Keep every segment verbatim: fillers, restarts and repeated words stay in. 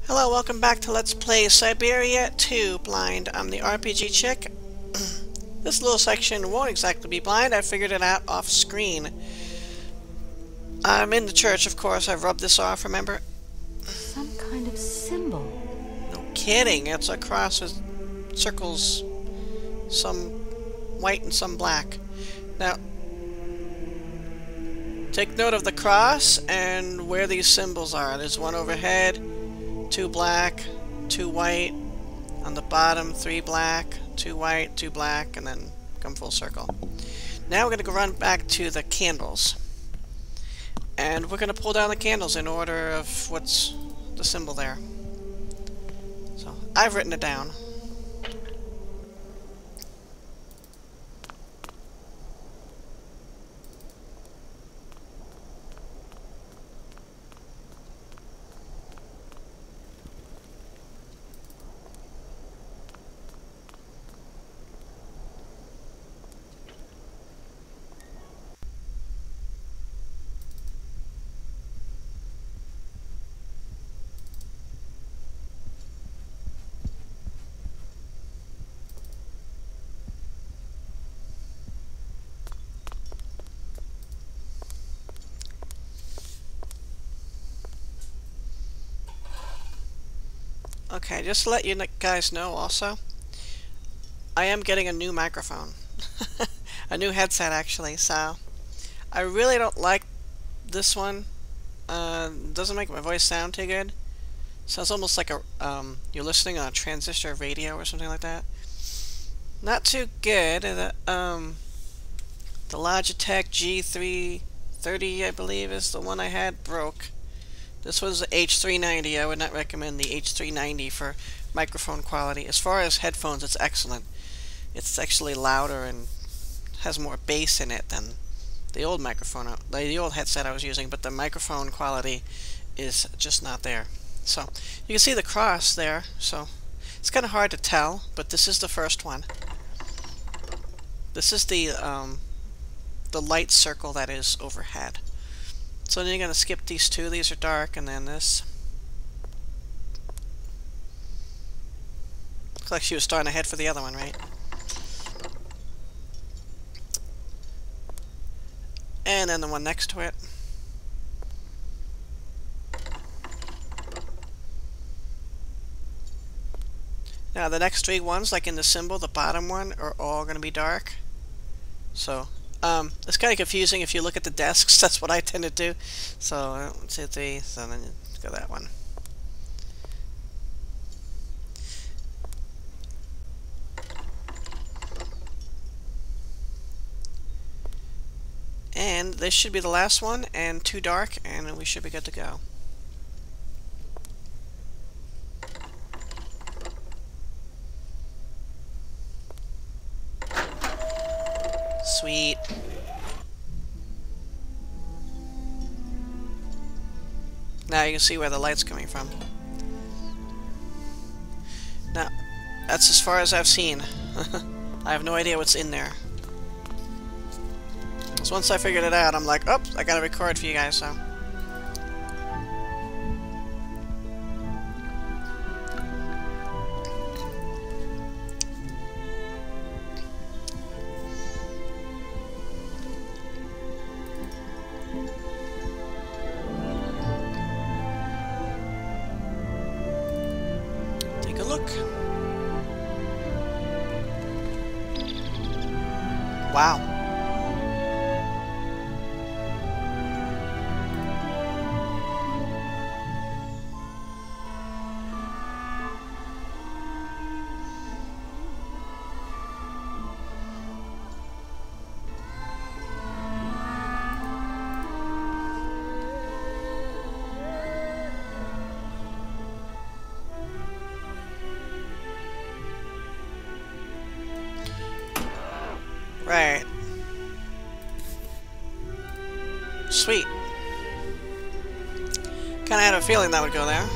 Hello, welcome back to Let's Play Syberia two Blind. I'm the R P G chick. This little section won't exactly be blind. I figured it out off screen. I'm in the church, of course. I've rubbed this off, remember? Some kind of symbol. No kidding. It's a cross with circles, some white and some black. Now, take note of the cross and where these symbols are. There's one overhead, two black, two white. On the bottom, three black, two white, two black, and then come full circle. Now we're going to go run back to the candles. And we're going to pull down the candles in order of what's the symbol there. So, I've written it down. Okay, just to let you guys know also, I am getting a new microphone. A new headset, actually, so I really don't like this one. Uh, doesn't make my voice sound too good. Sounds almost like a um, you're listening on a transistor radio or something like that. Not too good. The, um, the Logitech G three thirty, I believe, is the one I had, broke. This was the H three ninety. I would not recommend the H three ninety for microphone quality. As far as headphones, it's excellent. It's actually louder and has more bass in it than the old microphone, the old headset I was using, but the microphone quality is just not there. So, you can see the cross there, so it's kind of hard to tell, but this is the first one. This is the, um, the light circle that is overhead. So then you're going to skip these two. These are dark, and then this. Looks like she was starting ahead for the other one, right? And then the one next to it. Now the next three ones, like in the symbol, the bottom one, are all going to be dark. So, um, it's kind of confusing if you look at the desks. That's what I tend to do. So, uh, let's hit the, so then let's go that one. And this should be the last one, and two dark, and we should be good to go. Sweet. Now you can see where the light's coming from. Now, that's as far as I've seen. I have no idea what's in there. So once I figured it out, I'm like, oh, I gotta record for you guys, so. Take a look. Wow. Right. Sweet. Kinda had a feeling that would go there.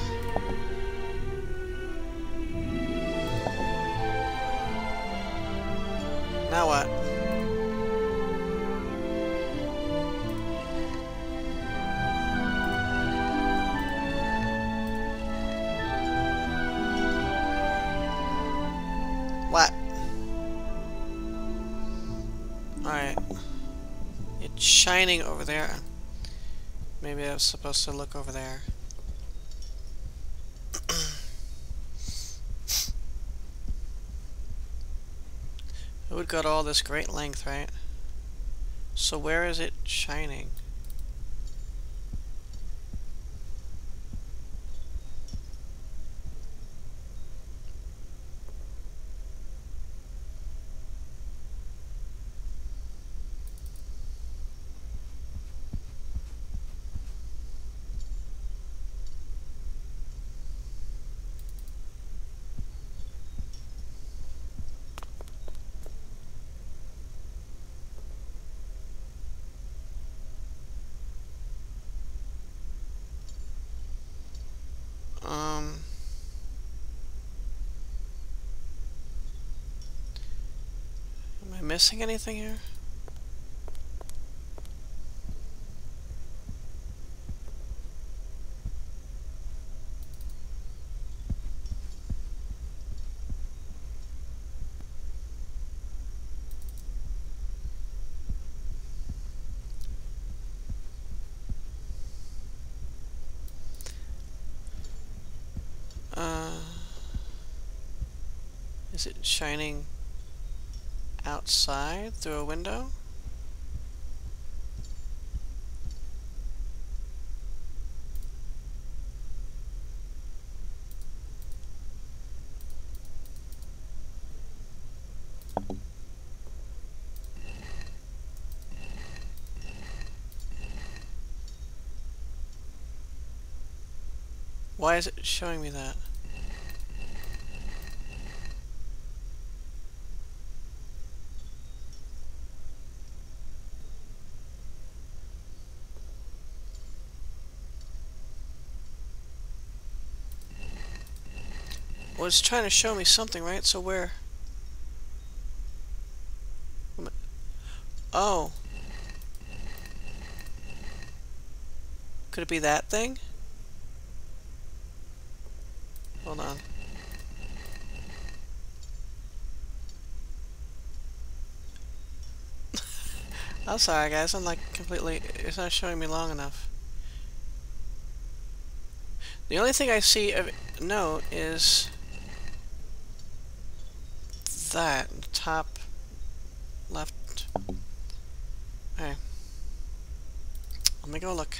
Now what? shining over there. Maybe I was supposed to look over there. It would go to all this great length, right? So where is it shining? Um, am I missing anything here? Uh, is it shining outside through a window? Why is it showing me that? Well, it's trying to show me something, right? So where? Oh. Could it be that thing? Hold on. I'm sorry, guys. I'm like completely... It's not showing me long enough. The only thing I see of note is that top left. Okay. Let me go look.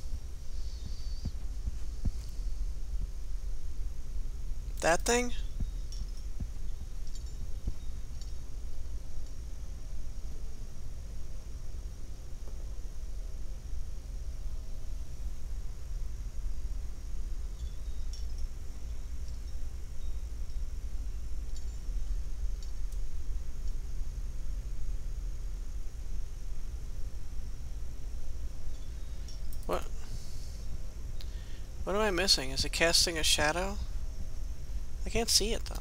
That thing? What? What am I missing? Is it casting a shadow? I can't see it though.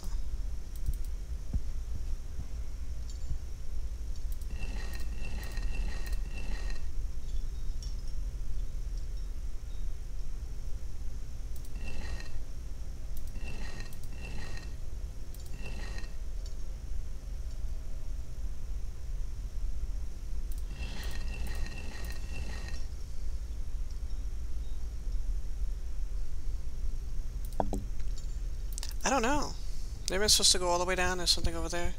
I don't know. Maybe I'm supposed to go all the way down. There's something over there.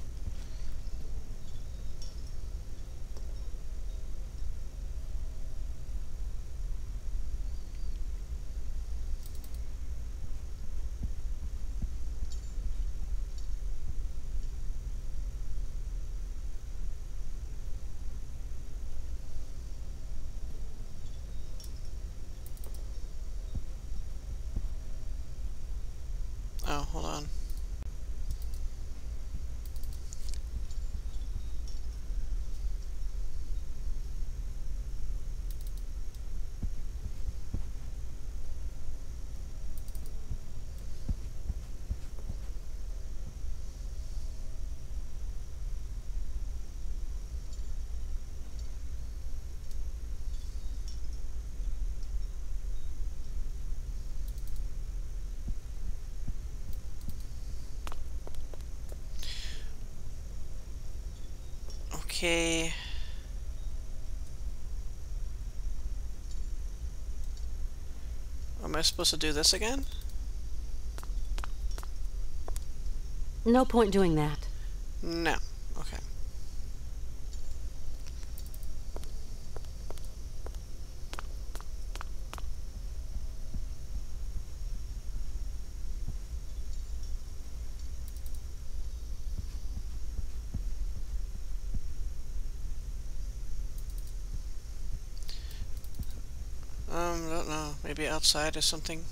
Oh, hold on. Okay. I supposed to do this again? No point doing that. No. Okay. Um, I don't know. Maybe outside or something.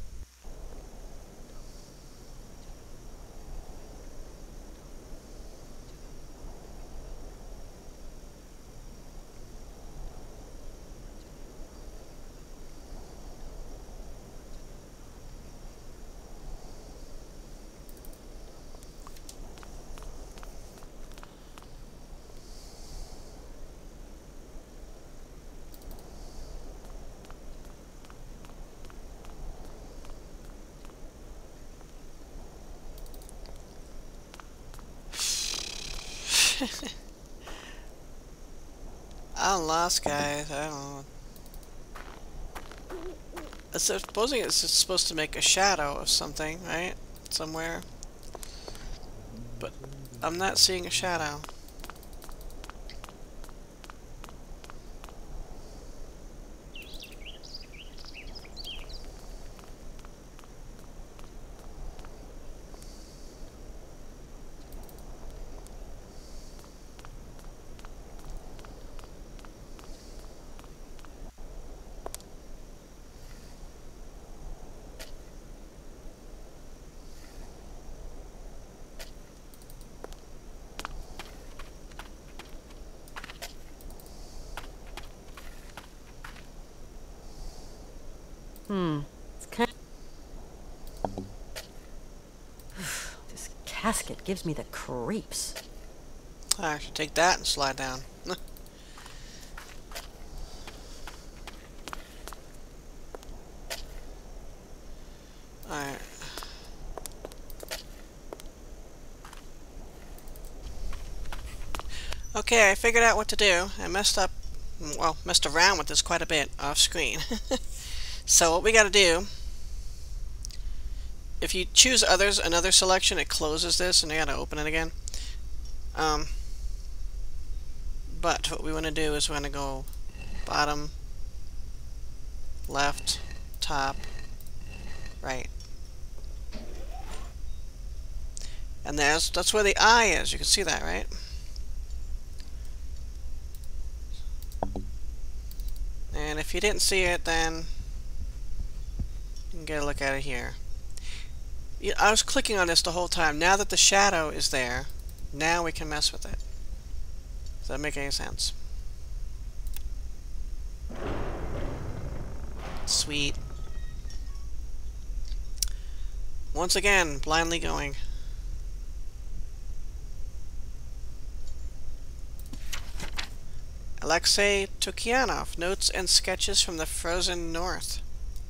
I'm lost, guys. I don't know. So supposing it's just supposed to make a shadow of something, right? Somewhere. But I'm not seeing a shadow. Hmm. It's kind This casket gives me the creeps. I should take that and slide down. Alright. Okay, I figured out what to do. I messed up, well, messed around with this quite a bit off screen. So what we gotta do, if you choose others, another selection, it closes this and you gotta open it again. Um, but what we want to do is we're going to go bottom, left, top, right. And there's, that's where the eye is. You can see that, right? And if you didn't see it, then you can get a look at it here. Yeah, I was clicking on this the whole time. Now that the shadow is there, now we can mess with it. Does that make any sense? Sweet. Once again, blindly going. Alexei Tukyanov, Notes and Sketches from the Frozen North.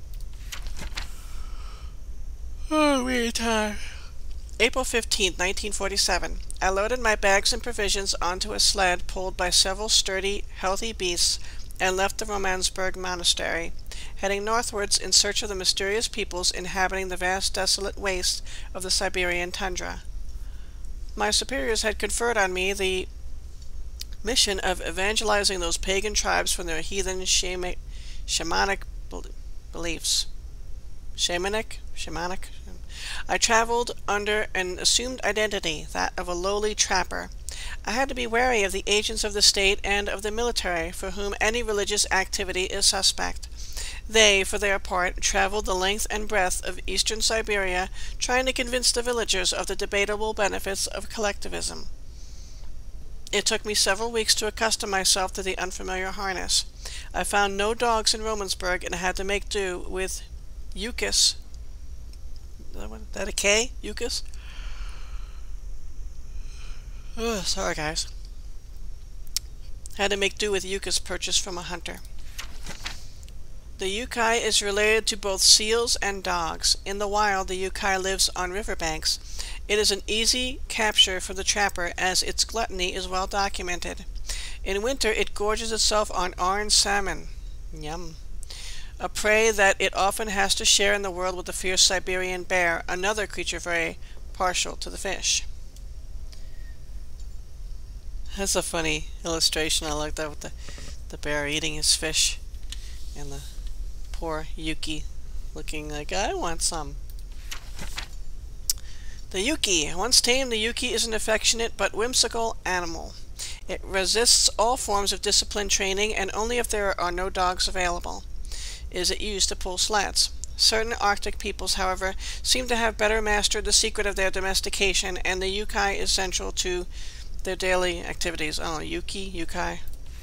Oh, weird time. April fifteenth, nineteen forty-seven. I loaded my bags and provisions onto a sled pulled by several sturdy, healthy beasts and left the Romansburg Monastery, heading northwards in search of the mysterious peoples inhabiting the vast desolate waste of the Siberian tundra. My superiors had conferred on me the mission of evangelizing those pagan tribes from their heathen shama shamanic beliefs. Shamanic? Shamanic? I traveled under an assumed identity, that of a lowly trapper. I had to be wary of the agents of the state and of the military, for whom any religious activity is suspect. They, for their part, traveled the length and breadth of eastern Siberia, trying to convince the villagers of the debatable benefits of collectivism. It took me several weeks to accustom myself to the unfamiliar harness. I found no dogs in Romansburg and had to make do with Euchus. Is that a K? Euchus? Ugh, sorry, guys. Had to make do with Euchus purchased from a hunter. The Yukai is related to both seals and dogs. In the wild, the Yukai lives on riverbanks. It is an easy capture for the trapper, as its gluttony is well documented. In winter, it gorges itself on orange salmon. Yum. a prey that it often has to share in the world with the fierce Siberian bear, another creature very partial to the fish. That's a funny illustration. I like that with the, the bear eating his fish and the poor Yuki looking like, I want some. The Yuki. Once tamed, the Yuki is an affectionate but whimsical animal. It resists all forms of disciplined training, and only if there are no dogs available is it used to pull sleds. Certain Arctic peoples, however, seem to have better mastered the secret of their domestication, and the Yuki is central to their daily activities. Oh, Yuki, Yuki.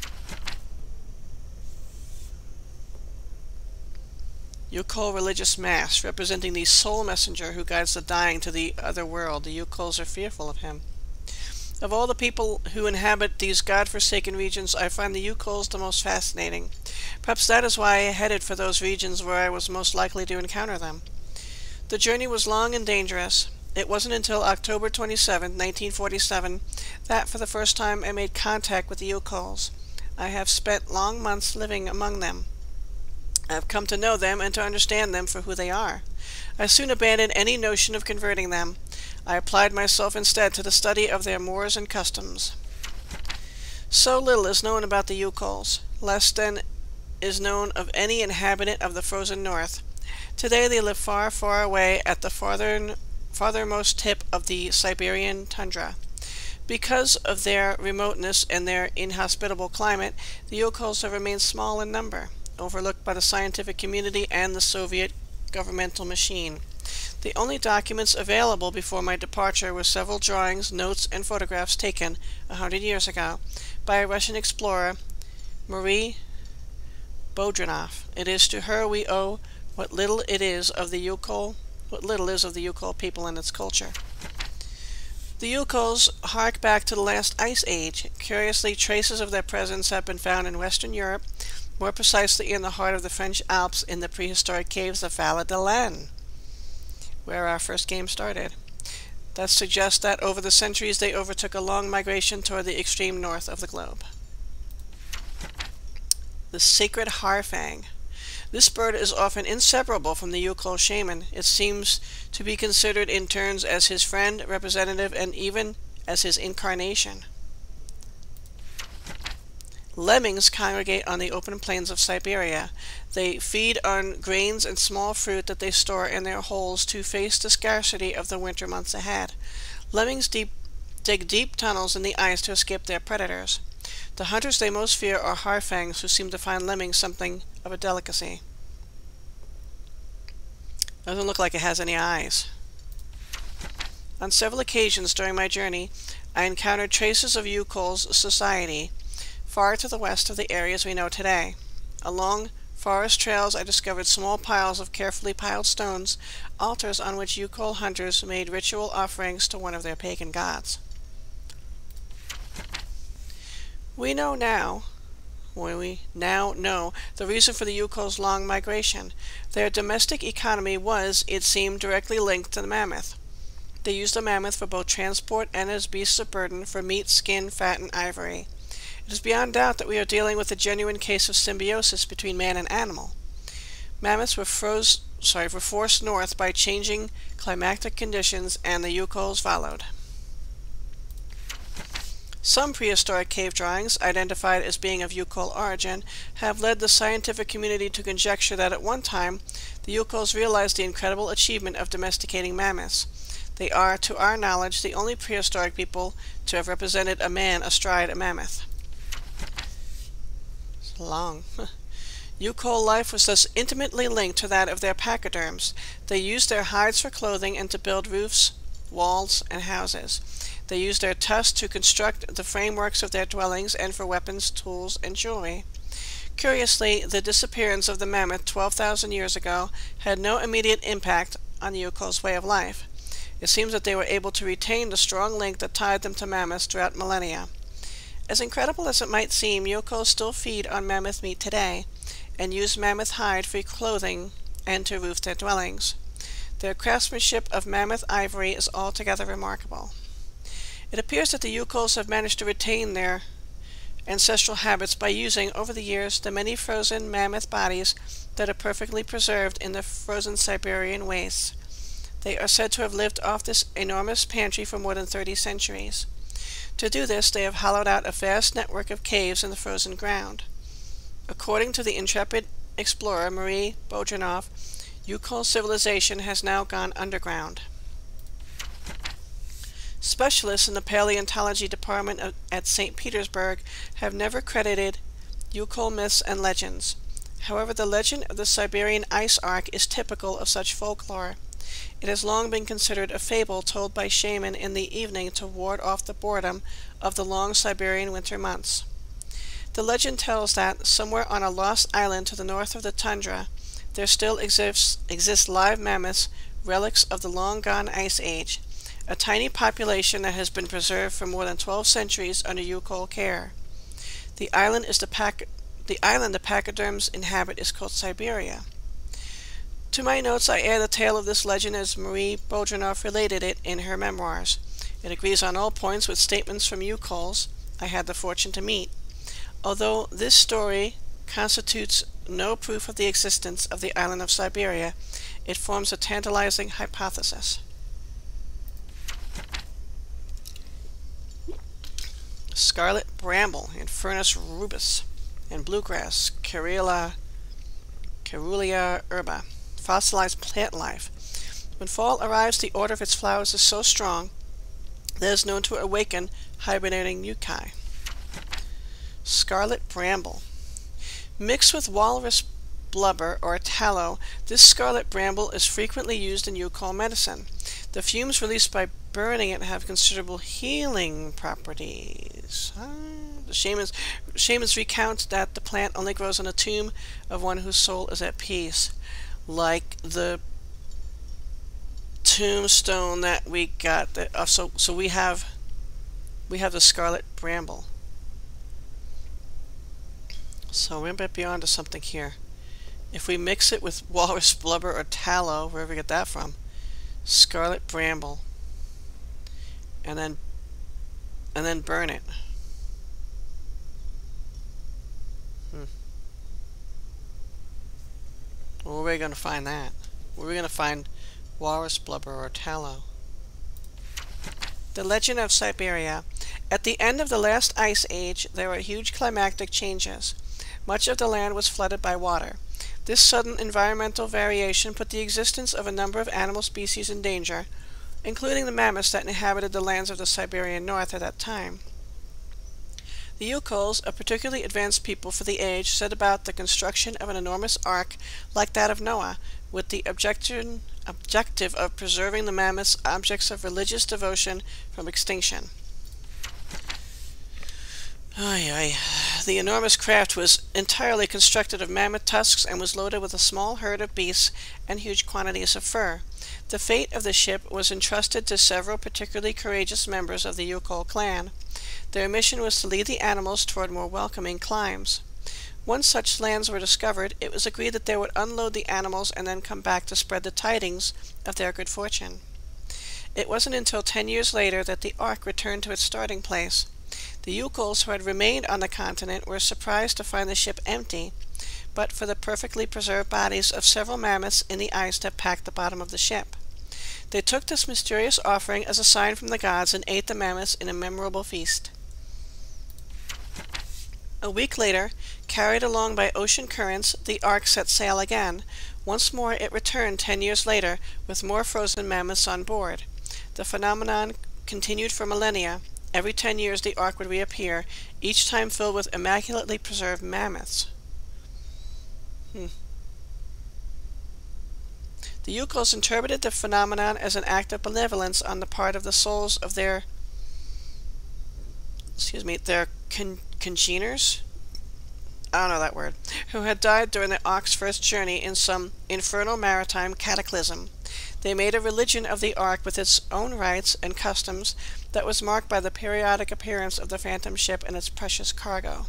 Yukol religious mass, representing the soul messenger who guides the dying to the other world. The Yukols are fearful of him. Of all the people who inhabit these god-forsaken regions, I find the Yukols the most fascinating. Perhaps that is why I headed for those regions where I was most likely to encounter them. The journey was long and dangerous. It wasn't until October twenty-seventh, nineteen forty-seven, that for the first time I made contact with the Yukols. I have spent long months living among them. I have come to know them and to understand them for who they are. I soon abandoned any notion of converting them. I applied myself instead to the study of their mores and customs. So little is known about the Yukols, less than is known of any inhabitant of the frozen north. Today they live far, far away at the farther, farthermost tip of the Siberian tundra. Because of their remoteness and their inhospitable climate, the Yukols have remained small in number, overlooked by the scientific community and the Soviet governmental machine. The only documents available before my departure were several drawings, notes, and photographs taken a hundred years ago by a Russian explorer, Marie Bodranov. It is to her we owe what little it is of the Yukol, what little is of the Yukol people and its culture. The Yukols hark back to the last ice age. Curiously, traces of their presence have been found in Western Europe, more precisely in the heart of the French Alps in the prehistoric caves of Vallée de l'Aisne, where our first game started. That suggests that over the centuries they overtook a long migration toward the extreme north of the globe. The sacred harfang. This bird is often inseparable from the Yukol shaman. It seems to be considered in turns as his friend, representative, and even as his incarnation. Lemmings congregate on the open plains of Siberia. They feed on grains and small fruit that they store in their holes to face the scarcity of the winter months ahead. Lemmings deep, dig deep tunnels in the ice to escape their predators. The hunters they most fear are harfangs, who seem to find lemmings something of a delicacy. Doesn't look like it has any eyes. On several occasions during my journey, I encountered traces of Yukol's society far to the west of the areas we know today. Along forest trails I discovered small piles of carefully piled stones, altars on which Yukol hunters made ritual offerings to one of their pagan gods. We know now, when we now know, the reason for the Yukol's long migration. Their domestic economy was, it seemed, directly linked to the mammoth. They used the mammoth for both transport and as beasts of burden for meat, skin, fat, and ivory. It is beyond doubt that we are dealing with a genuine case of symbiosis between man and animal. Mammoths were, froze, sorry, were forced north by changing climatic conditions, and the Yukols followed. Some prehistoric cave drawings, identified as being of Yukol origin, have led the scientific community to conjecture that at one time the Yukols realized the incredible achievement of domesticating mammoths. They are, to our knowledge, the only prehistoric people to have represented a man astride a mammoth. It's long. Yukol life was thus intimately linked to that of their pachyderms. They used their hides for clothing and to build roofs, walls, and houses. They used their tusks to construct the frameworks of their dwellings and for weapons, tools, and jewelry. Curiously, the disappearance of the mammoth twelve thousand years ago had no immediate impact on the Yukol's way of life. It seems that they were able to retain the strong link that tied them to mammoths throughout millennia. As incredible as it might seem, Yukols still feed on mammoth meat today, and use mammoth hide for clothing and to roof their dwellings. Their craftsmanship of mammoth ivory is altogether remarkable. It appears that the Yukols have managed to retain their ancestral habits by using, over the years, the many frozen mammoth bodies that are perfectly preserved in the frozen Siberian wastes. They are said to have lived off this enormous pantry for more than thirty centuries. To do this, they have hollowed out a vast network of caves in the frozen ground. According to the intrepid explorer Marie Bojanoff, Yukol civilization has now gone underground. Specialists in the paleontology department of, at Saint Petersburg have never credited Yukol myths and legends. However, the legend of the Siberian ice ark is typical of such folklore. It has long been considered a fable told by shaman in the evening to ward off the boredom of the long Siberian winter months. The legend tells that, somewhere on a lost island to the north of the tundra, there still exists, exist live mammoths, relics of the long-gone ice age, a tiny population that has been preserved for more than twelve centuries under Yukol care. The island, is the, pac the island the pachyderms inhabit is called Syberia. To my notes, I add the tale of this legend as Marie Bojanoff related it in her memoirs. It agrees on all points with statements from Yukols I had the fortune to meet. Although this story constitutes no proof of the existence of the island of Syberia, it forms a tantalizing hypothesis. Scarlet bramble, Infernus rubus, and bluegrass, Caerulea, Caerulea herba, fossilized plant life. When fall arrives, the odor of its flowers is so strong that it is known to awaken hibernating yucca. Scarlet bramble. Mixed with walrus blubber or tallow, this scarlet bramble is frequently used in Yukol medicine. The fumes released by burning it have considerable healing properties. Ah, the shamans, shamans recount that the plant only grows on the tomb of one whose soul is at peace, like the tombstone that we got. That, uh, so, so we have, we have the scarlet bramble. So we're a bit beyond to something here. If we mix it with walrus blubber or tallow, wherever we get that from, scarlet bramble, and then and then burn it. Hmm. Where are we going to find that? Where are we going to find walrus blubber or tallow? The legend of Syberia. At the end of the last ice age, there were huge climatic changes. Much of the land was flooded by water. This sudden environmental variation put the existence of a number of animal species in danger, including the mammoths that inhabited the lands of the Siberian North at that time. The Yukols, a particularly advanced people for the age, set about the construction of an enormous ark like that of Noah, with the objection, objective of preserving the mammoths, objects of religious devotion, from extinction. Ay, ay. The enormous craft was entirely constructed of mammoth tusks and was loaded with a small herd of beasts and huge quantities of fur. The fate of the ship was entrusted to several particularly courageous members of the Yukol clan. Their mission was to lead the animals toward more welcoming climes. Once such lands were discovered, it was agreed that they would unload the animals and then come back to spread the tidings of their good fortune. It wasn't until ten years later that the ark returned to its starting place. The Yukols who had remained on the continent were surprised to find the ship empty, but for the perfectly preserved bodies of several mammoths in the ice that packed the bottom of the ship. They took this mysterious offering as a sign from the gods and ate the mammoths in a memorable feast. A week later, carried along by ocean currents, the ark set sail again. Once more it returned ten years later with more frozen mammoths on board. The phenomenon continued for millennia. Every ten years the ark would reappear, each time filled with immaculately preserved mammoths. Hmm. The Yukols interpreted the phenomenon as an act of benevolence on the part of the souls of their, excuse me, their con congeners? I don't know that word, who had died during the ark's first journey in some infernal maritime cataclysm. They made a religion of the ark with its own rites and customs that was marked by the periodic appearance of the phantom ship and its precious cargo.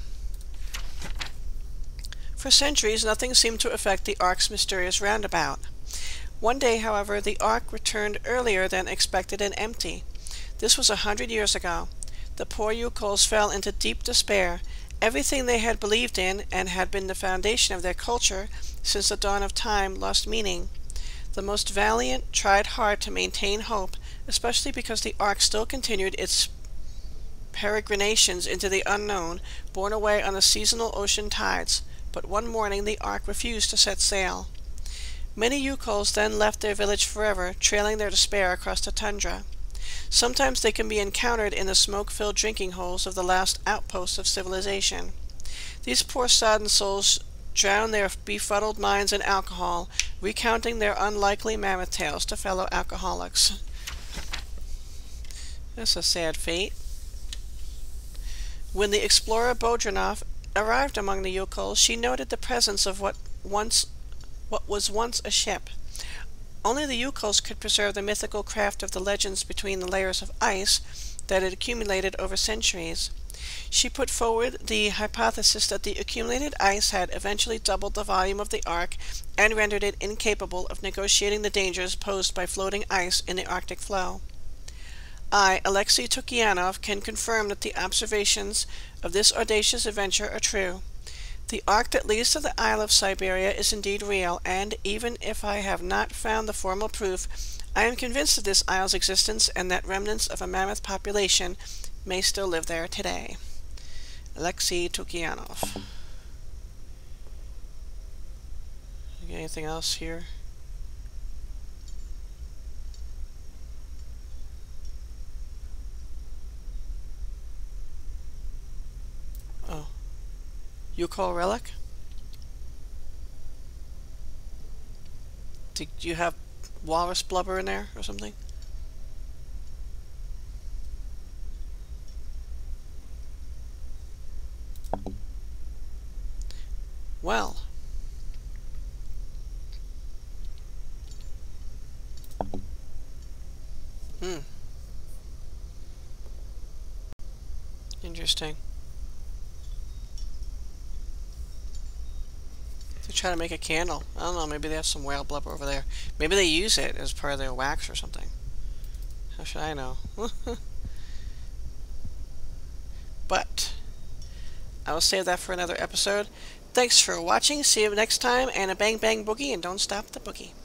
For centuries, nothing seemed to affect the ark's mysterious roundabout. One day, however, the ark returned earlier than expected and empty. This was a hundred years ago. The poor Yukols fell into deep despair, Everything they had believed in and had been the foundation of their culture since the dawn of time lost meaning. The most valiant tried hard to maintain hope, especially because the Ark still continued its peregrinations into the unknown, borne away on the seasonal ocean tides, but one morning the Ark refused to set sail. Many Yukols then left their village forever, trailing their despair across the tundra. Sometimes they can be encountered in the smoke-filled drinking holes of the last outposts of civilization. These poor sodden souls drown their befuddled minds in alcohol, recounting their unlikely mammoth tales to fellow alcoholics. That's a sad fate. When the explorer Bodranov arrived among the Yukols, she noted the presence of what once what was once a ship. Only the Yukols could preserve the mythical craft of the legends between the layers of ice that had accumulated over centuries. She put forward the hypothesis that the accumulated ice had eventually doubled the volume of the Ark and rendered it incapable of negotiating the dangers posed by floating ice in the Arctic flow. I, Alexei Tukianov, can confirm that the observations of this audacious adventure are true. The Ark that leads to the Isle of Syberia is indeed real, and even if I have not found the formal proof, I am convinced of this isle's existence and that remnants of a mammoth population may still live there today. Alexei Tukianov. Anything else here? Oh. Yukol relic? Did you have walrus blubber in there or something? Well. Hmm. Interesting. To try to make a candle. I don't know, maybe they have some whale blubber over there. Maybe they use it as part of their wax or something. How should I know? But I will save that for another episode. Thanks for watching. See you next time, and a bang bang boogie, and don't stop the boogie.